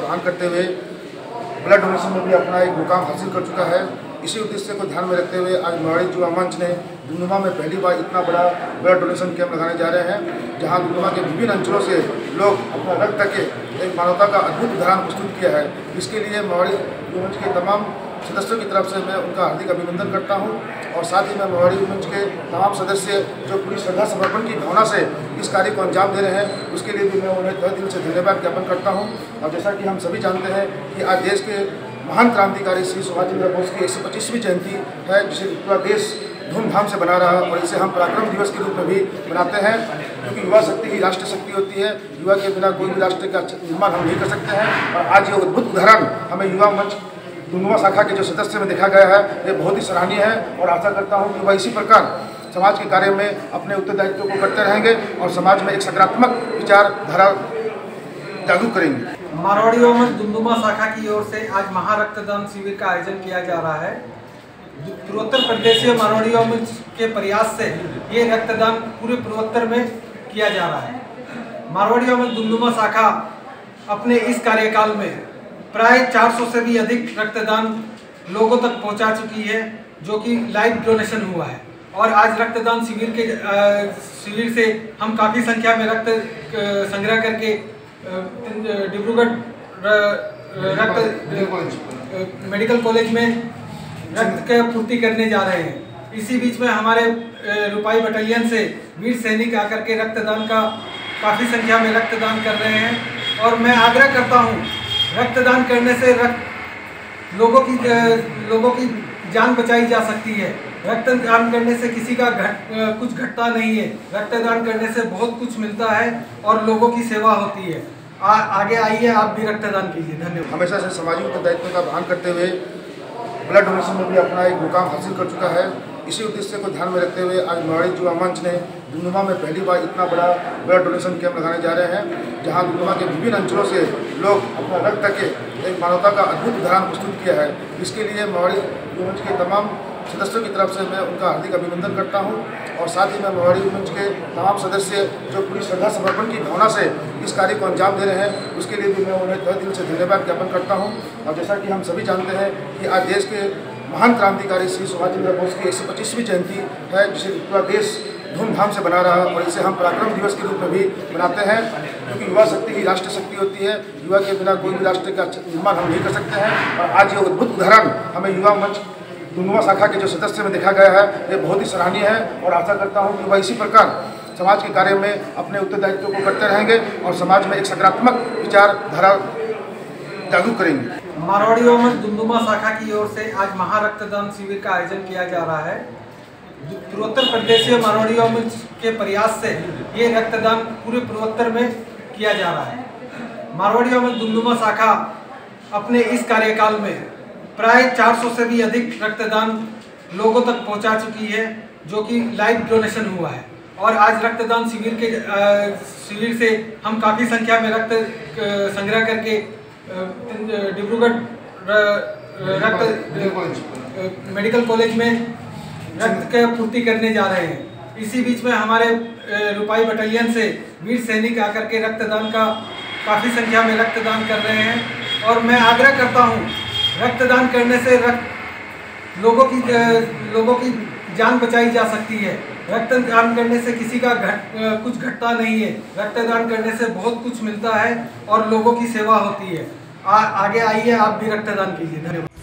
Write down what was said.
आह्वान करते हुए ब्लड डोनेशन में भी अपना एक मुकाम हासिल कर चुका है। इसी उद्देश्य को ध्यान में रखते हुए आज मवाड़ी युवा मंच ने डुमडुमा में पहली बार इतना बड़ा ब्लड डोनेशन कैंप लगाने जा रहे हैं, जहां डुमडुमा के विभिन्न अंचलों से लोग अपना रक्त के एक मानवता का अद्भुत उदाहरण प्रस्तुत किया है। इसके लिए मवाड़ी युवा मंच के तमाम सदस्यों की तरफ से मैं उनका हार्दिक अभिनंदन करता हूं और साथ ही मैं मवाड़ी युवा मंच के तमाम सदस्य जो पूरी श्रद्धा समर्पण की भावना से इस कार्य को अंजाम दे रहे हैं, उसके लिए भी मैं उन्हें तहे दिल से धन्यवाद ज्ञापन करता हूं। और जैसा कि हम सभी जानते हैं कि आज देश के महान क्रांतिकारी श्री सुभाष चंद्र बोस की 125वीं जयंती है, जिसे पूरा देश धूमधाम से बना रहा है और इसे हम पराक्रम दिवस के रूप में भी मनाते हैं, क्योंकि युवा शक्ति ही राष्ट्र शक्ति होती है। युवा के बिना कोई भी राष्ट्र का निर्माण हम नहीं कर सकते हैं। और आज ये अद्भुत उदाहरण हमें युवा मंच डुमडुमा शाखा के जो सदस्य में देखा गया है, ये बहुत ही सराहनीय है और आशा करता हूँ कि वह इसी प्रकार समाज के कार्य में अपने उत्तरदायित्व को करते रहेंगे और समाज में एक सकारात्मक विचारधारा जागरूक करेंगे। मारवाड़ी युवा मंच डुमडुमा शाखा की ओर से आज महारक्तदान शिविर का आयोजन किया जा रहा है। पूर्वोत्तर प्रदेशीय मारवाड़ी युवा मंच के प्रयास से ये रक्तदान पूरे पूर्वोत्तर में किया जा रहा है। मारवाड़ी युवा मंच डुमडुमा शाखा अपने इस कार्यकाल में प्राय 400 से भी अधिक रक्तदान लोगों तक पहुंचा चुकी है, जो कि लाइव डोनेशन हुआ है। और आज रक्तदान शिविर से हम काफ़ी संख्या में रक्त संग्रह करके डिब्रूगढ़ रक्त मेडिकल कॉलेज में रक्त की पूर्ति करने जा रहे हैं। इसी बीच में हमारे रुपाई बटालियन से वीर सैनिक आकर के रक्तदान का काफ़ी संख्या में रक्तदान कर रहे हैं। और मैं आग्रह करता हूं, रक्तदान करने से लोगों की जान बचाई जा सकती है। रक्तदान करने से किसी का कुछ घटता नहीं है। रक्तदान करने से बहुत कुछ मिलता है और लोगों की सेवा होती है। आगे आइए, आप भी रक्तदान कीजिए। धन्यवाद। हमेशा से सामाजिक उत्तरदायित्व का आह्वान करते हुए ब्लड डोनेशन में भी अपना एक मुकाम हासिल कर चुका है। इसी उद्देश्य को ध्यान में रखते हुए आज मवाड़ी युवा मंच ने डुमडुमा में पहली बार इतना बड़ा ब्लड डोनेशन कैंप लगाने जा रहे हैं, जहां डुमडुमा के विभिन्न अंचलों से लोग अपना रक्त के एक मानवता का अद्भुत उदाहरण प्रस्तुत किया है। इसके लिए मवाड़ी युवा मंच के तमाम सदस्यों की तरफ से मैं उनका हार्दिक अभिनंदन करता हूं और साथ ही मैं मवाड़ी युवा मंच के तमाम सदस्य जो पूरी श्रद्धा समर्पण की भावना से इस कार्य को अंजाम दे रहे हैं, उसके लिए भी मैं उन्हें तहे दिल से धन्यवाद ज्ञापन करता हूं। और जैसा कि हम सभी जानते हैं कि आज देश के महान क्रांतिकारी श्री सुभाष चंद्र बोस की 125वीं जयंती है, जिसे पूरा देश धूमधाम से बना रहा है और इसे हम पराक्रम दिवस के रूप में भी मनाते हैं, क्योंकि युवा शक्ति ही राष्ट्र शक्ति होती है। युवा के बिना कोई भी राष्ट्र का निर्माण हम नहीं कर सकते हैं। और आज ये अद्भुत उदाहरण हमें युवा मंच डुमडुमा शाखा के जो सदस्य में देखा गया है, ये बहुत ही सराहनीय है और आशा करता हूँ कि वह इसी प्रकार समाज के कार्य में अपने उत्तरदायित्व को करते रहेंगे और समाज में एक सकारात्मक विचारधारा जागरूक करेंगे। मारवाड़ी युवा मंच डुमडुमा शाखा की ओर से आज महारक्तदान शिविर का आयोजन किया जा रहा है। पूर्वोत्तर प्रदेशीय मारवाड़ी युवा मंच के प्रयास से ये रक्तदान पूरे पूर्वोत्तर में किया जा रहा है। मारवाड़ी युवा मंच डुमडुमा शाखा अपने इस कार्यकाल में प्राय 400 से भी अधिक रक्तदान लोगों तक पहुंचा चुकी है, जो कि लाइव डोनेशन हुआ है। और आज रक्तदान शिविर से हम काफ़ी संख्या में रक्त संग्रह करके डिब्रूगढ़ रक्त मेडिकल कॉलेज में रक्त की पूर्ति करने जा रहे हैं। इसी बीच में हमारे रुपाई बटालियन से वीर सैनिक आकर के रक्तदान का काफ़ी संख्या में रक्तदान कर रहे हैं। और मैं आग्रह करता हूं, रक्तदान करने से लोगों की जान बचाई जा सकती है। रक्तदान करने से किसी का कुछ घटता नहीं है। रक्तदान करने से बहुत कुछ मिलता है और लोगों की सेवा होती है। आगे आइए, आप भी रक्तदान कीजिए। धन्यवाद।